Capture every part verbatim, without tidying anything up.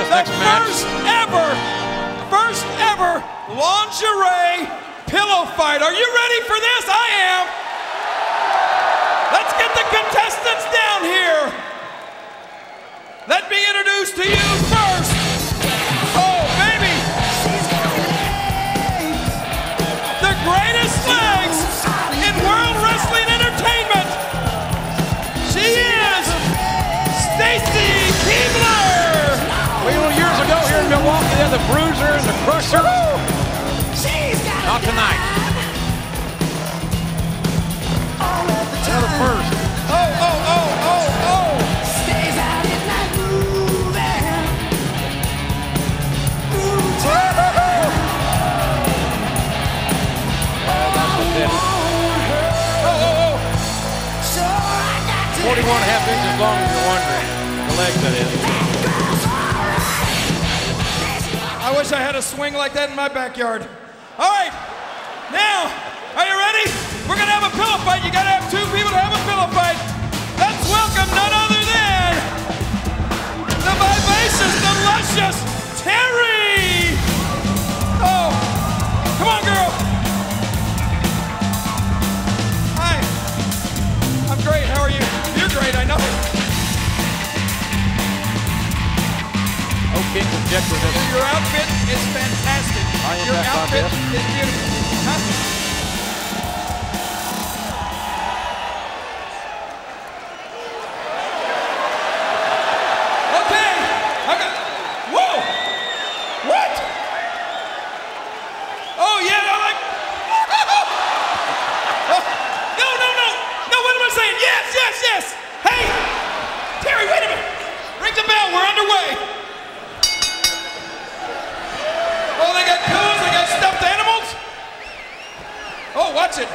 next match. First ever, first ever lingerie pillow fight. Are you ready for this? I am. Let's get the contestants down here. Let me introduce to you first. Oh, baby. The greatest legs in World Wrestling Entertainment. She is Stacy Keibler. Well, years ago here in Milwaukee, they had the Bruiser and the Crusher. Not tonight. Another first. Oh, oh, oh, oh, oh. forty-one and a half inches long, if you're wondering. The legs, that is. I wish I had a swing like that in my backyard. All right, now, are you ready? We're gonna have a pillow fight. You gotta have two people to have a pillow fight. Let's welcome none other than the vivacious, the luscious Terri. Oh, come on, girl. Hi, I'm great. How are you? You're great, I know. Oh, King's objective is... Your outfit is fantastic. I am Your back on outfit this. is beautiful. Huh? Okay. Okay. Whoa. What? Oh, yeah, I like... No, no, no. No, what am I saying? Yes, yes, yes. Hey, Terri, wait a minute. Ring the bell. We're underway. Oh, they got pillows, they got stuffed animals. Oh, watch it.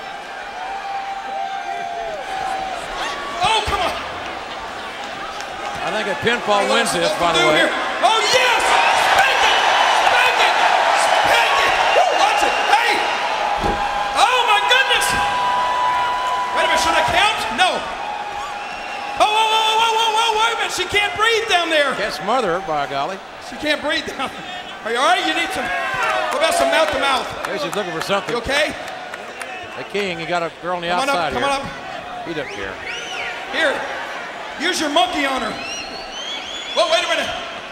Oh, come on. I think a pinfall wins this, by the way. Here. Oh, yes. Spank it. Spank it. Spank it. Woo, watch it. Hey. Oh, my goodness. Wait a minute, should I count? No. Oh, whoa, whoa, whoa, whoa, whoa, wait a minute. She can't breathe down there. Can't smother her, by golly. She can't breathe down there. Are you all right? You need some, what about some mouth to mouth? Hey, she's looking for something. You okay? Hey, King, you got a girl on the Come on outside up, come here. on up. He doesn't care. Here, use your monkey on her. Whoa, wait a minute.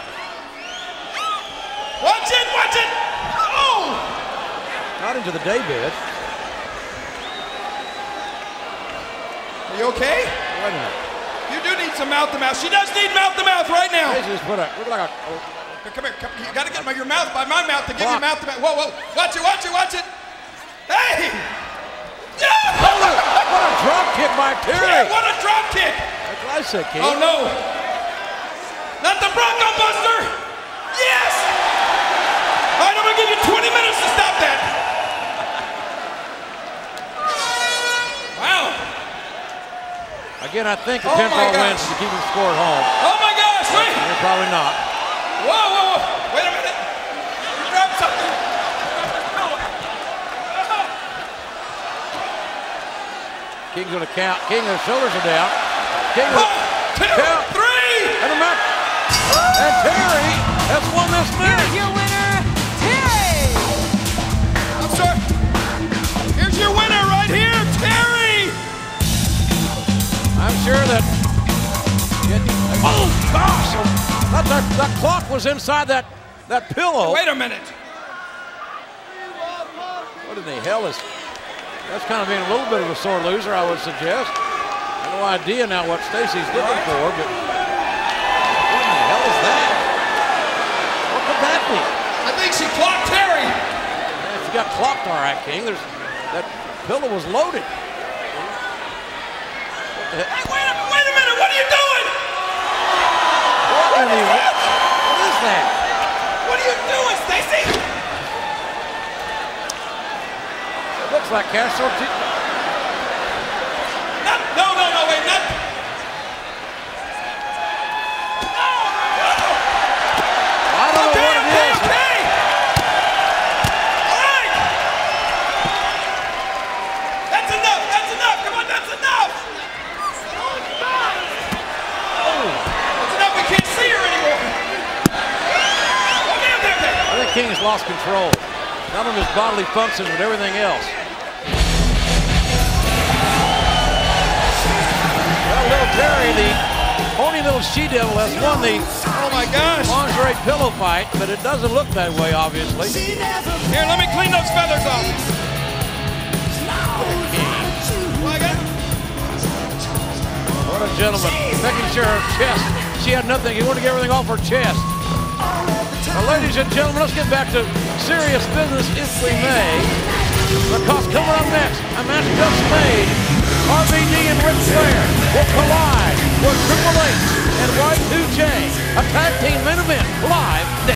Watch it, watch it. Oh! Not into the daybed. Are you okay? Wait a minute. You do need some mouth to mouth. She does need mouth to mouth right now. Hey, she just put a, look like a, oh. Here, come here, come, you gotta get my, your mouth by my mouth to give you mouth to mouth. Whoa, whoa, watch it, watch it, watch it. Hey! Yeah! Oh, what a drop kick by Terri. Yeah, what a drop kick. That's what I said, King. Oh no. Not the Bronco Buster. Yes! All right, I'm gonna give you twenty minutes to stop that. Wow. Again, I think the Oh pinfall wins to keep him score at home. Oh my gosh, wait. You're probably not. Whoa, whoa, whoa. Wait a minute. You dropped something. King's gonna count. King, their shoulders are down. King, One, two, count. three. And a match. And Terri has won this match. Here's your winner, Terri. I'm sorry. Here's your winner right here, Terri. I'm sure that. It, oh gosh! That, that, that clock was inside that that pillow. Wait a minute. What in the hell is? That's kind of being a little bit of a sore loser, I would suggest. I have no idea now what Stacy's looking Right. for, but what in the hell is that? What could that be? I think she clocked Terri. Yeah, she got clocked, all right, King. There's that pillow was loaded. Hey, wait a, wait a minute. What are you doing? What in the what? What is that? What are you doing, Stacy? It looks like cash tortilla. Not, no, no, no, wait, not. No, no. I don't know Okay, what it okay, is. okay. All right. That's enough. That's enough. Come on, that's enough. That's enough. We can't see her anymore. King's lost control. Not only his bodily functions, but everything else. Well, little Terri, the pony little she-devil, has won the Oh my gosh. lingerie pillow fight, but it doesn't look that way, obviously. Here, let me clean those feathers off. Like it? What a gentleman. Making sure her chest, she had nothing. He wanted to get everything off her chest. Now, ladies and gentlemen, let's get back to serious business if we may. Because coming up next, a match just made. R V D and Ric Flair will collide with Triple H and Y two J. A tag team main event live next.